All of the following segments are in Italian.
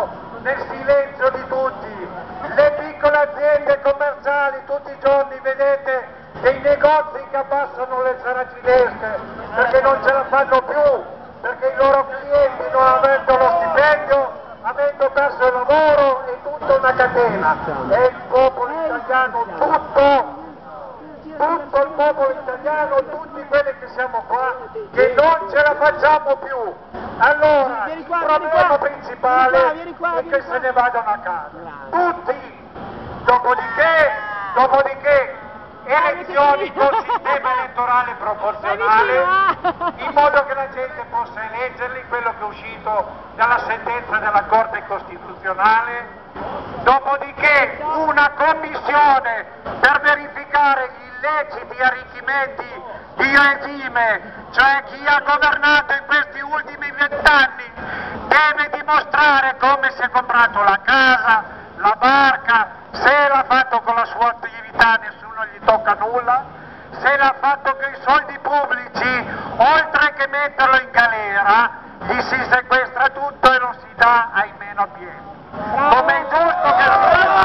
fatto nel silenzio di tutti. Le piccole aziende commerciali, tutti i giorni vedete dei negozi che abbassano le saracinesche perché non ce la fanno più, perché i loro clienti non avendo lo stipendio, avendo perso il lavoro, è tutta una catena. E il popolo italiano tutto il popolo italiano, tutti quelli che siamo qua, che non ce la facciamo più. Allora, il problema principale è che se ne vadano a casa. Tutti! Dopodiché, elezioni con sistema elettorale proporzionale, in modo che la gente possa eleggerli, quello che è uscito dalla sentenza della Corte Costituzionale. Dopodiché una commissione per verificare gli illeciti arricchimenti di regime, cioè chi ha governato in questi ultimi 20 anni deve dimostrare come si è comprato la casa, la barca, se l'ha fatto con la sua attività nessuno gli tocca nulla, se l'ha fatto con i soldi pubblici, oltre che metterlo in galera, gli si sequestra tutto e lo si dà ai meno abbienti. Come è giusto che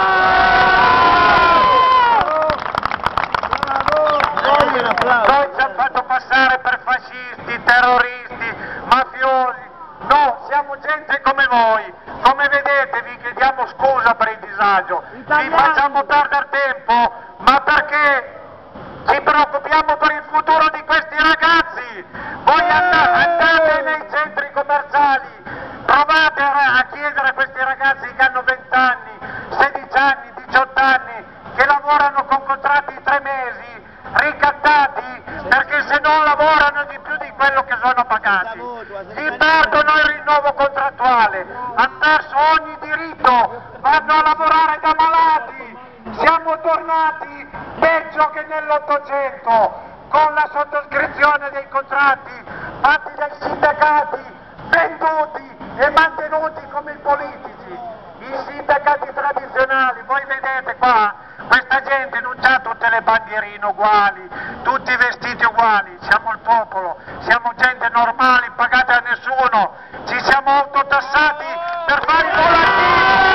noi ci hanno fatto passare per fascisti, terroristi, mafiosi. No, siamo gente come voi. Come vedete vi chiediamo scusa per il disagio, vi facciamo perdere tempo, ma perché ci preoccupiamo per il futuro di questi ragazzi. Voi andate nei centri commerciali, provate a chiedere a questi ragazzi che hanno 20 anni, 16 anni, 18 anni, che lavorano con contratti di 3 mesi, ricattati, perché se non lavorano di più di quello che sono pagati, gli perdono il rinnovo contrattuale, hanno perso ogni diritto, vanno a lavorare da malati. Siamo tornati peggio che nell'800, con la sottoscrizione dei contratti fatti dai sindacati, venduti e mantenuti come i politici, i sindacati tradizionali. Voi vedete qua, questa gente non ha tutte le bandierine uguali, tutti i vestiti uguali, siamo il popolo, siamo gente normale, pagata da nessuno, ci siamo autotassati per fare i volantini.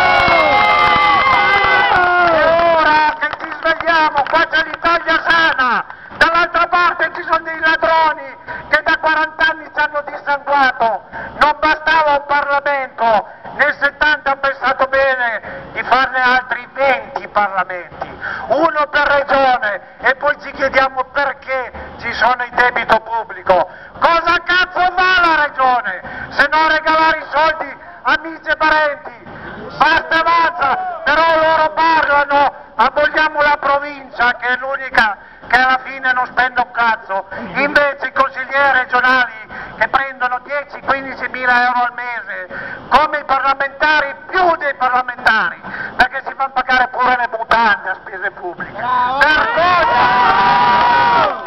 E ora che ci svegliamo, qua c'è l'Italia sana, dall'altra parte ci sono dei ladroni che da 40 anni ci hanno dissanguato, non bastava un Parlamento, nel 70 hanno pensato bene di farne altri 20 Parlamenti, uno per regione, e poi ci chiediamo perché ci sono il debito pubblico. Cosa cazzo fa la regione se non regalare i soldi a amici e parenti? Basta e avanza, però loro parlano, aboliamo la provincia che è l'unica che alla fine non spende un cazzo, invece i consiglieri regionali che prendono 10-15 mila euro al mese, come i parlamentari, più dei parlamentari, perché si fanno pagare pure le mutande a spese pubbliche. Vergogna!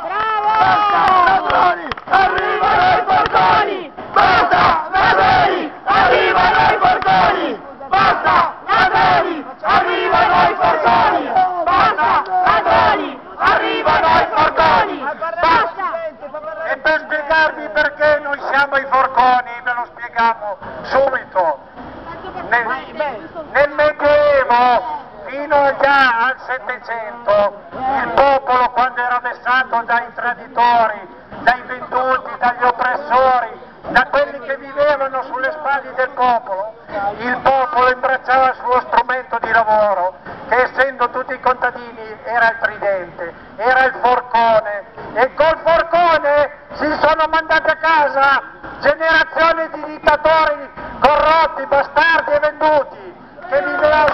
Arrivano i porconi! Basta ladroni! Arrivano i porconi! Basta ladroni! Arrivano i porconi! Basta ladroni! Arrivano i porconi! Basta! E per spiegarvi perché noi siamo i forconi, ve lo spieghiamo subito. Nel Medioevo, fino già al Settecento, il popolo, quando era vessato dai traditori, dai venduti, dagli oppressori, da quelli che vivevano sulle spalle del popolo, il popolo imbracciava il suo strumento di lavoro, che essendo tutti contadini era il tridente, era il forcone, e col forcone si sono mandati a casa generazioni di dittatori corrotti, bastardi e venduti, che vivevano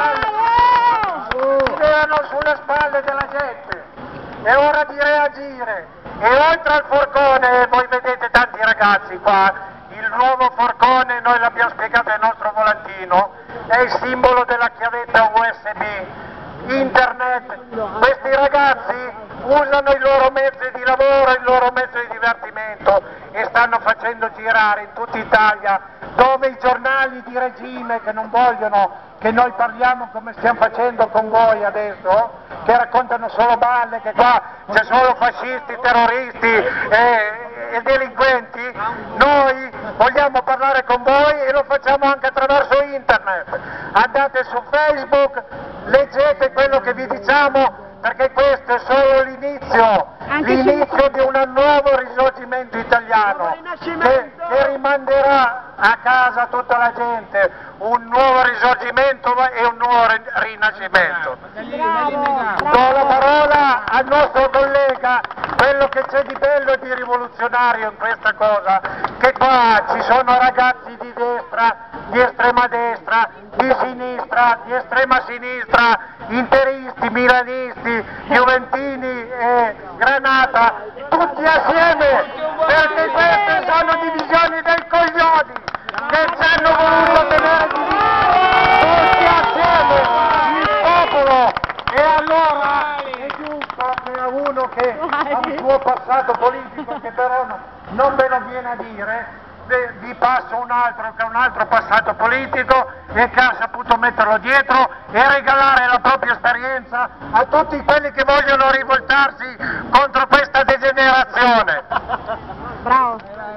sulle spalle della gente. È ora di reagire, e oltre al forcone voi vedete tanti ragazzi qua, il nuovo forcone, noi l'abbiamo spiegato nel nostro volantino, è il simbolo della chiavetta USB, internet. Questi ragazzi usano i loro mezzi di lavoro, il loro mezzo di divertimento, e stanno facendo girare in tutta Italia, dove i giornali di regime che non vogliono che noi parliamo come stiamo facendo con voi adesso, che raccontano solo balle, che qua c'è solo fascisti, terroristi e delinquenti, noi vogliamo parlare con voi e lo facciamo anche attraverso internet. Andate su Facebook, leggete quello che vi diciamo, perché questo è solo l'inizio di un nuovo risorgimento italiano che rimanderà a casa tutta la gente, un nuovo risorgimento e un nuovo rinascimento. Do la parola al nostro collega. Quello che c'è di bello e di rivoluzionario in questa cosa, che qua ci sono ragazzi di destra, di estrema destra, di sinistra, di estrema sinistra, interisti, milanisti, juventini e Granata, tutti assieme, perché queste sono divisioni dei coglioni che ci hanno voluto tenere divisi, tutti assieme, il popolo. E allora è giusto che a uno che ha un suo passato politico, che però non ve lo viene a dire, vi passo un altro che ha un altro passato politico e che ha saputo metterlo dietro e regalare la propria esperienza a tutti quelli che vogliono rivoltarsi contro questa degenerazione. Bravo.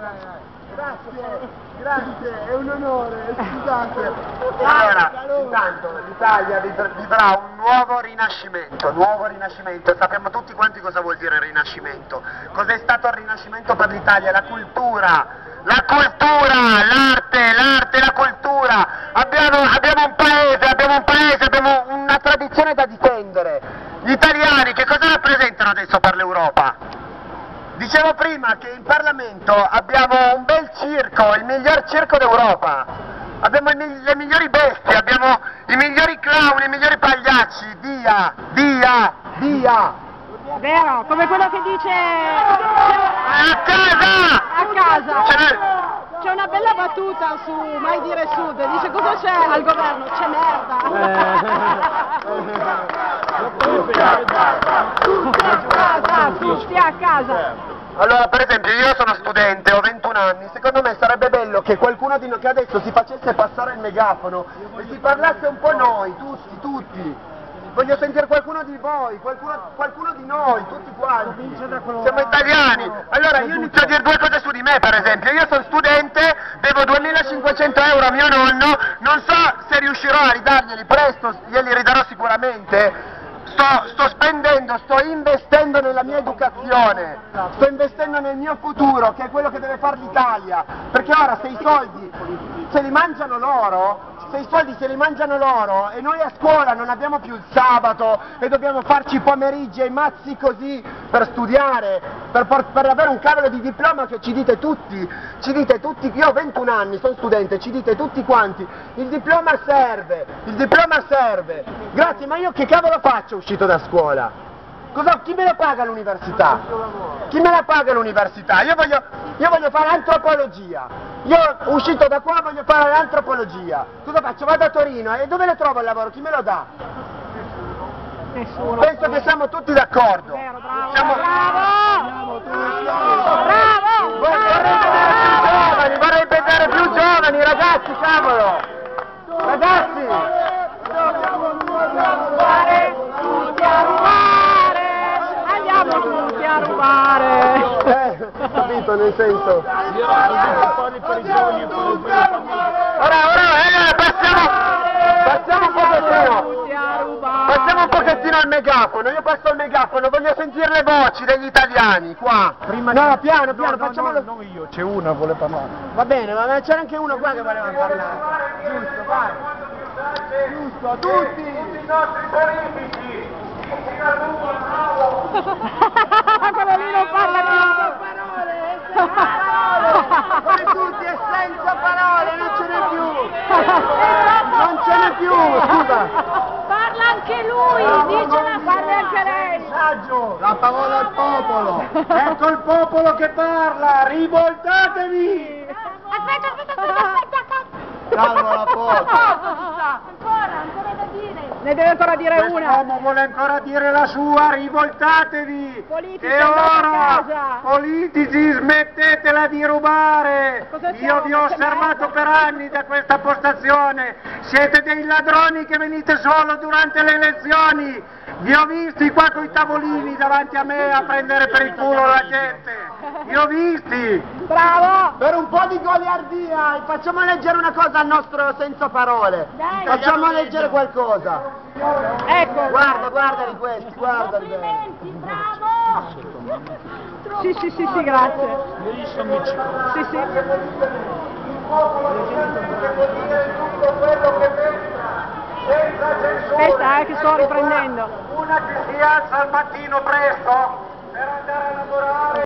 Grazie, è un onore, scusate. Allora, intanto l'Italia vivrà un nuovo rinascimento, sappiamo tutti quanti cosa vuol dire rinascimento. Cos'è stato il rinascimento per l'Italia? La cultura, l'arte, la cultura. Abbiamo un paese, abbiamo una tradizione da difendere. Gli italiani che cosa rappresentano adesso per l'Europa? Dicevo prima che in Parlamento abbiamo un bel circo, il miglior circo d'Europa, abbiamo le migliori bestie, abbiamo i migliori clown, i migliori pagliacci, dia! Vero, come quello che dice... A casa! C'è una bella battuta su Mai dire Sud, dice cosa c'è al governo? C'è merda! Stia a casa! Allora, per esempio, io sono studente, ho 21 anni, secondo me sarebbe bello che qualcuno di noi che adesso si facesse passare il megafono e si parlasse un po' noi, tutti. Voglio sentire qualcuno di voi, qualcuno di noi, tutti quanti. Siamo italiani. Allora io inizio a dire due cose su di me, per esempio. Io sono studente, devo 2.500 euro a mio nonno, non so se riuscirò a ridarglieli presto, glieli ridarò sicuramente. Sto spendendo, sto investendo nella mia educazione, sto investendo nel mio futuro, che è quello che deve fare l'Italia, perché ora se i soldi se li mangiano loro, e noi a scuola non abbiamo più il sabato e dobbiamo farci i pomeriggi e i mazzi così per studiare, per avere un cavolo di diploma che ci dite tutti, io ho 21 anni, sono studente, ci dite tutti quanti, il diploma serve, grazie, ma io che cavolo faccio uscito da scuola? Chi me la paga l'università? Io voglio fare antropologia. Io uscito da qua voglio fare l'antropologia. Cosa faccio? Vado a Torino e dove lo trovo il lavoro? Chi me lo dà? Nessuno. Penso che siamo tutti d'accordo. Vorrei vedere più giovani, ragazzi, cavolo! Ragazzi! Tutti a rubare! Capito, nel senso... Ora, passiamo un pochettino al megafono, io passo al megafono, voglio sentire le voci degli italiani, qua. No, piano, facciamolo... Non io, c'è uno che vuole parlare. Va bene, ma c'era anche uno qua che voleva parlare. Giusto, vai. Giusto, tutti i nostri politici. Quello lì non parla più! Parole! Tutti e senza parole, non ce n'è più! Scusa! Parla anche lui! Parla anche lei! La parola al popolo! Ecco il popolo che parla! Rivoltatevi! Aspetta! Calma la foto! Ancora da dire! Ne deve ancora dire una! Quest'uomo vuole ancora dire la sua, rivoltatevi! Politici, e ora, politici, smettetela di rubare! Io vi ho osservato per anni da questa postazione, siete dei ladroni che venite solo durante le elezioni! Vi ho visti qua con i tavolini davanti a me a prendere per il culo la gente! li ho visti! Bravo! Per un po' di goliardia, facciamo leggere una cosa al nostro senza parole. Dai. Facciamo leggere qualcosa. Ecco! Guardali questi, guardali bene. Bravo! Sì, grazie. Sì, sì. Il popolo finalmente può dire tutto quello che pensa, senza censura. Aspetta, che sto riprendendo. Una che si alza al mattino presto per andare a lavorare.